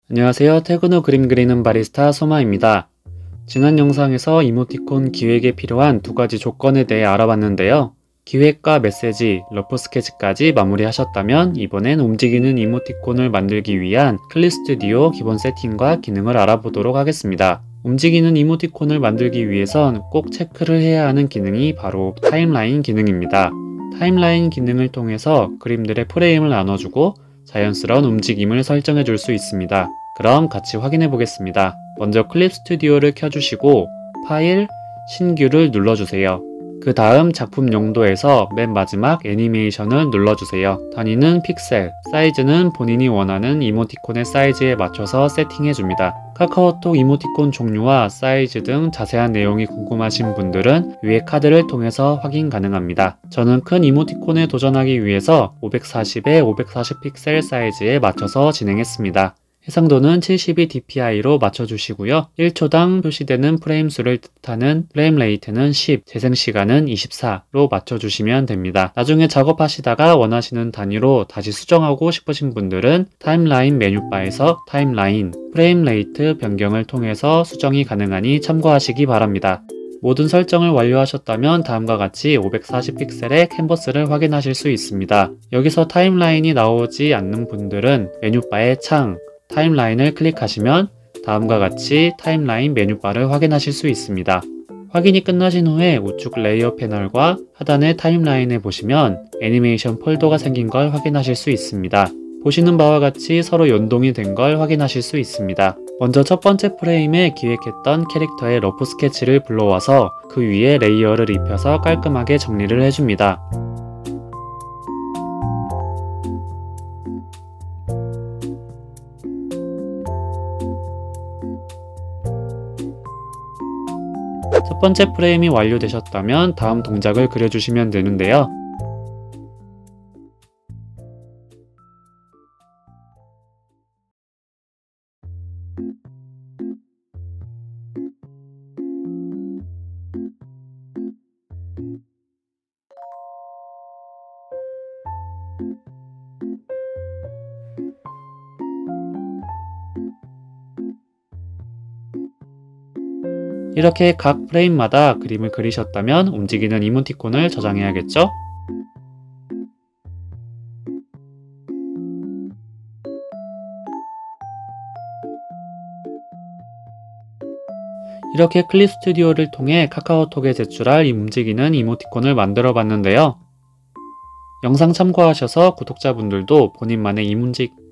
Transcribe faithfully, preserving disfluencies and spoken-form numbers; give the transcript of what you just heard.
안녕하세요. 퇴근 후 그림 그리는 바리스타 소마입니다. 지난 영상에서 이모티콘 기획에 필요한 두 가지 조건에 대해 알아봤는데요. 기획과 메시지, 러프 스케치까지 마무리하셨다면 이번엔 움직이는 이모티콘을 만들기 위한 클립 스튜디오 기본 세팅과 기능을 알아보도록 하겠습니다. 움직이는 이모티콘을 만들기 위해선 꼭 체크를 해야 하는 기능이 바로 타임라인 기능입니다. 타임라인 기능을 통해서 그림들의 프레임을 나눠주고 자연스러운 움직임을 설정해 줄 수 있습니다. 그럼 같이 확인해 보겠습니다. 먼저 클립 스튜디오를 켜주시고 파일, 신규를 눌러주세요. 그 다음 작품 용도에서 맨 마지막 애니메이션을 눌러주세요. 단위는 픽셀, 사이즈는 본인이 원하는 이모티콘의 사이즈에 맞춰서 세팅해 줍니다. 카카오톡 이모티콘 종류와 사이즈 등 자세한 내용이 궁금하신 분들은 위에 카드를 통해서 확인 가능합니다. 저는 큰 이모티콘에 도전하기 위해서 오백사십에 오백사십 픽셀 사이즈에 맞춰서 진행했습니다. 해상도는 칠십이 디피아이로 맞춰주시고요. 일 초당 표시되는 프레임 수를 뜻하는 프레임 레이트는 십, 재생시간은 이십사로 맞춰주시면 됩니다. 나중에 작업하시다가 원하시는 단위로 다시 수정하고 싶으신 분들은 타임라인 메뉴바에서 타임라인, 프레임 레이트 변경을 통해서 수정이 가능하니 참고하시기 바랍니다. 모든 설정을 완료하셨다면 다음과 같이 오백사십 픽셀의 캔버스를 확인하실 수 있습니다. 여기서 타임라인이 나오지 않는 분들은 메뉴바의 창, 타임라인을 클릭하시면 다음과 같이 타임라인 메뉴바를 확인하실 수 있습니다. 확인이 끝나신 후에 우측 레이어 패널과 하단의 타임라인에 보시면 애니메이션 폴더가 생긴 걸 확인하실 수 있습니다. 보시는 바와 같이 서로 연동이 된 걸 확인하실 수 있습니다. 먼저 첫 번째 프레임에 기획했던 캐릭터의 러프 스케치를 불러와서 그 위에 레이어를 입혀서 깔끔하게 정리를 해줍니다. 첫 번째 프레임이 완료되셨다면 다음 동작을 그려주시면 되는데요. 이렇게 각 프레임마다 그림을 그리셨다면 움직이는 이모티콘을 저장해야겠죠? 이렇게 클립 스튜디오를 통해 카카오톡에 제출할 이 움직이는 이모티콘을 만들어 봤는데요. 영상 참고하셔서 구독자분들도 본인만의 이문직